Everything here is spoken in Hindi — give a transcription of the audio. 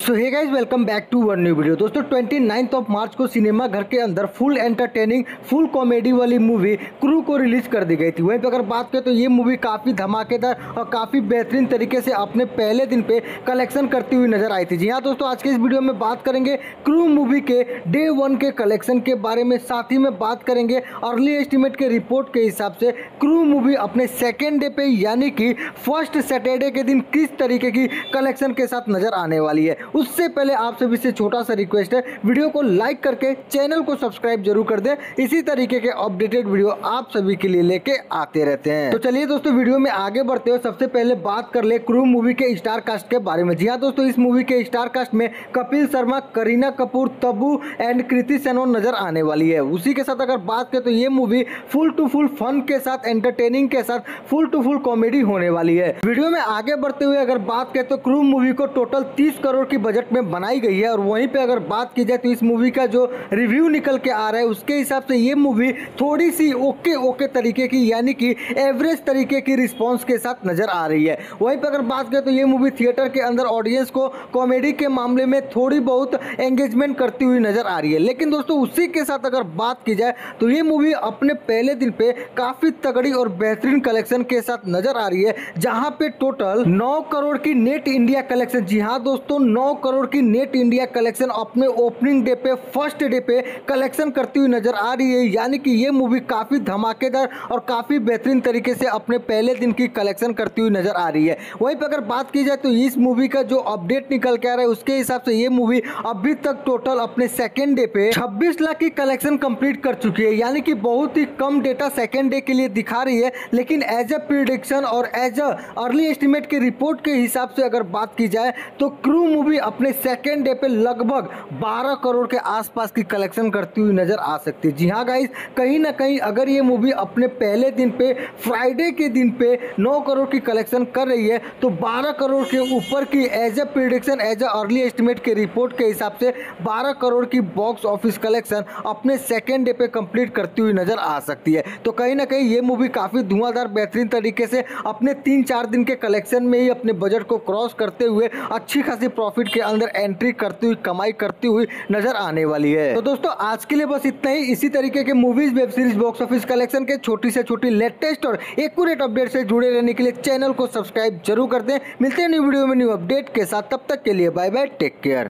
So hey guys, welcome back to one new video. दोस्तों 29 मार्च को सिनेमा घर के अंदर फुल एंटरटेनिंग फुल कॉमेडी वाली मूवी क्रू को रिलीज कर दी गई थी। वहीं पे अगर बात करें तो ये मूवी काफ़ी धमाकेदार और काफ़ी बेहतरीन तरीके से अपने पहले दिन पे कलेक्शन करती हुई नजर आई थी। जी हाँ दोस्तों, आज के इस वीडियो में बात करेंगे क्रू मूवी के डे 1 के कलेक्शन के बारे में। साथ ही में बात करेंगे अर्ली एस्टिमेट के रिपोर्ट के हिसाब से क्रू मूवी अपने सेकेंड डे पे यानी कि फर्स्ट सैटरडे के दिन किस तरीके की कलेक्शन के साथ नजर आने वाली है। उससे पहले आप सभी से छोटा सा रिक्वेस्ट है, वीडियो को लाइक करके चैनल को सब्सक्राइब जरूर कर दें। इसी तरीके के अपडेटेड वीडियो आप सभी के लिए लेके आते रहते हैं। तो चलिए दोस्तों, वीडियो में आगे बढ़ते हुए सबसे पहले बात कर ले क्रू मूवी के स्टार कास्ट के बारे में। जी हाँ दोस्तों, इस मूवी के स्टार कास्ट में कपिल शर्मा, करीना कपूर, तब्बू एंड कृति सेनन नजर आने वाली है। उसी के साथ अगर बात करें तो ये movie full to full fun के साथ, एंटरटेनिंग के साथ, फुल टू फुल कॉमेडी होने वाली है। वीडियो में आगे बढ़ते हुए अगर बात करें तो क्रू मूवी को टोटल 30 करोड़ की बजट में बनाई गई है। और वहीं पे अगर बात की जाए तो इस मूवी का जो रिव्यू निकल के आ रहा है उसके हिसाब से ये मूवी थोड़ी सी ओके तरीके की यानी कि एवरेज तरीके की रिस्पांस के साथ नजर आ रही है। वहीं पे अगर बात करें तो ये मूवी थिएटर के अंदर ऑडियंस को कॉमेडी के मामले में थोड़ी बहुत एंगेजमेंट करती हुई नजर आ रही है। लेकिन दोस्तों उसी के साथ अगर बात की जाए तो ये मूवी अपने पहले दिन पे काफी तगड़ी और बेहतरीन कलेक्शन के साथ नजर आ रही है, जहां पे टोटल 9 करोड़ की नेट इंडिया कलेक्शन, जी हाँ दोस्तों 9 करोड़ की नेट इंडिया कलेक्शन अपने ओपनिंग डे पे, फर्स्ट डे पे कलेक्शन करती हुई नजर आ रही है। यानी कि ये मूवी काफी धमाकेदार और काफी बेहतरीन तरीके से अपने पहले दिन की कलेक्शन करती हुई नजर आ रही है। वहीं पर अगर बात की जाए तो इस मूवी का जो अपडेट निकल के आ रहा है उसके हिसाब से ये मूवी अभी तक टोटल अपने सेकेंड डे पे 26 लाख की कलेक्शन कंप्लीट कर चुकी है। यानी कि बहुत ही कम डेटा सेकेंड डे के लिए दिखा रही है, लेकिन एज अ प्रिडिक्शन और एज अ अर्ली एस्टिमेट की रिपोर्ट के हिसाब से अगर बात की जाए तो क्रू मूवी अपने सेकेंड डे पे लगभग 12 करोड़ के आसपास की कलेक्शन करती हुई नजर आ सकती है। जी हाँ गाइस, कहीं ना कहीं अगर ये मूवी अपने पहले दिन पे, फ्राइडे के दिन पे 9 करोड़ की कलेक्शन कर रही है तो 12 करोड़ के ऊपर की as a prediction, as a early estimate के रिपोर्ट के हिसाब से 12 करोड़ की बॉक्स ऑफिस कलेक्शन अपने सेकेंड डे पे कंप्लीट करती हुई नजर आ सकती है। तो कहीं ना कहीं ये मूवी काफी धुआंधार बेहतरीन तरीके से अपने 3-4 दिन के कलेक्शन में ही अपने बजट को क्रॉस करते हुए अच्छी खासी प्रॉफिट के अंदर एंट्री करती हुई, कमाई करती हुई नजर आने वाली है। तो दोस्तों आज के लिए बस इतना ही। इसी तरीके के movies, web series, box office collection के छोटी से छोटी लेटेस्ट और एक्यूरेट अपडेट से जुड़े रहने के लिए चैनल को सब्सक्राइब जरूर कर दें। मिलते हैं न्यू वीडियो में न्यू अपडेट के साथ। तब तक के लिए बाय बाय, टेक केयर।